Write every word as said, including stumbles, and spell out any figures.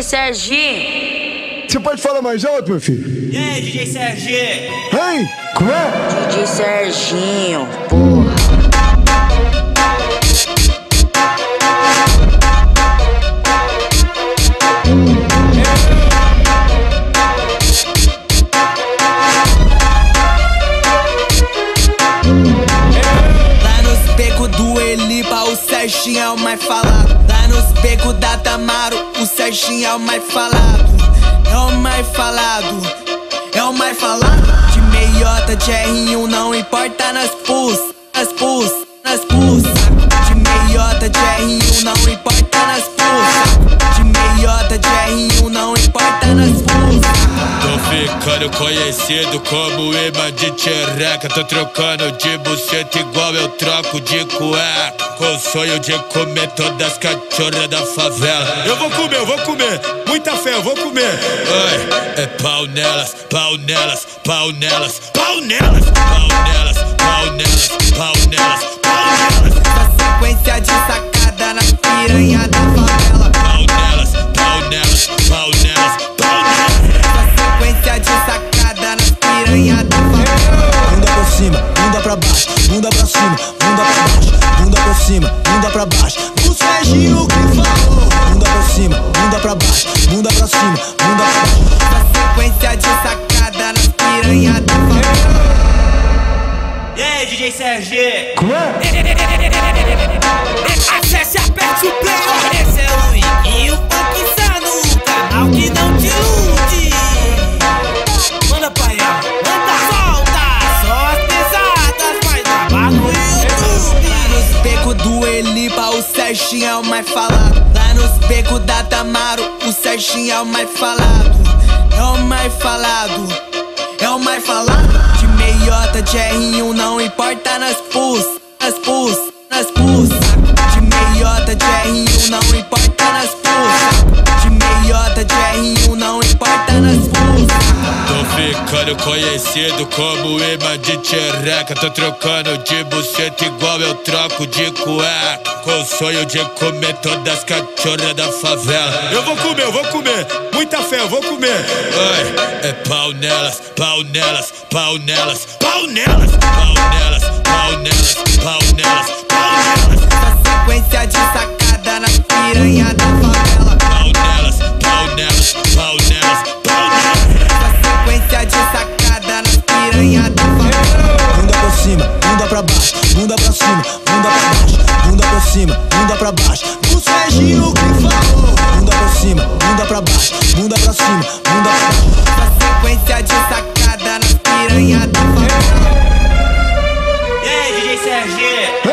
Serginho. Você pode falar mais alto, meu filho? E aí, D J Serginho? Hein? Como é? D J Serginho, porra. Lá nos becos do Elipa, o Serginho é o mais falado. Lá nos becos da Tamaro, o Serginho é o mais falado. É o mais falado, é o mais falado. De meiota, de R um, não importa nas pus, nas pus, nas pus. De meiota, de R um, não importa nas pus. De meiota, de R um, não importa nas pus. Tô ficando conhecido como imã de tchereca. Tô trocando de buceta igual eu troco de cueca. Com o sonho de comer todas as cachorras da favela. Eu vou comer, eu vou comer, muita fé, eu vou comer. Ai, é pau nelas, pau nelas, pau nelas, pau nelas, pau nelas, pau nelas, pau nelas, pau nelas. Essa sequência de sacada na piranha da favela. Pau nelas, pau nelas, pau nelas, pau nelas. Essa sequência de sacada na piranha da favela. Bunda pra cima, bunda pra baixo, bunda pra cima, bunda pra baixo, bunda pra cima, bunda pra baixo. O Serginho que falou. Bunda pra cima, bunda pra baixo, bunda pra cima, bunda pra baixo. Essa sequência de sacada na piranha da favela. E aí, D J Serginho? Como é? Acesse, aperte o play. Esse é o Iguinho Paquizano, o canal que não te ilude. Manda pra ela, manda, solta. Só as pesadas, faz gravar no YouTube. Lá nos becos do Elipa, o Serginho é o mais falado. Lá nos becos da Tamaro, o Serginho é o mais falado. É o mais falado, é o mais falado. De meiota, de R um, não importa nas pus, nas pus, nas pus. De meiota, de R um, não importa nas pus. De meiota, de R um, não importa nas pus. Tô ficando conhecido como imã de tchereca. Tô trocando de buceta igual eu troco de cueca. Com o sonho de comer todas as cachorras da favela. Eu vou comer, eu vou comer, muita fé, eu vou comer. Ai, é pau nelas, pau nelas, pau nelas, pau nelas, pau nelas, pau nelas, pau nelas, pau nelas. Essa sequência de sacada na piranha da favela. Pau nelas, pau nelas, pau nelas, pau nelas. Essa sequência de sacada na piranha da favela. Bunda pra cima, bunda pra baixo, bunda pra cima, bunda pra baixo, bunda pra cima, bunda pra baixo. O Serginho que falou. Bunda pra cima, bunda pra baixo, bunda pra cima, bunda pra baixo. Essa sequência de sacada na piranha da favela. E aí, D J Serginho?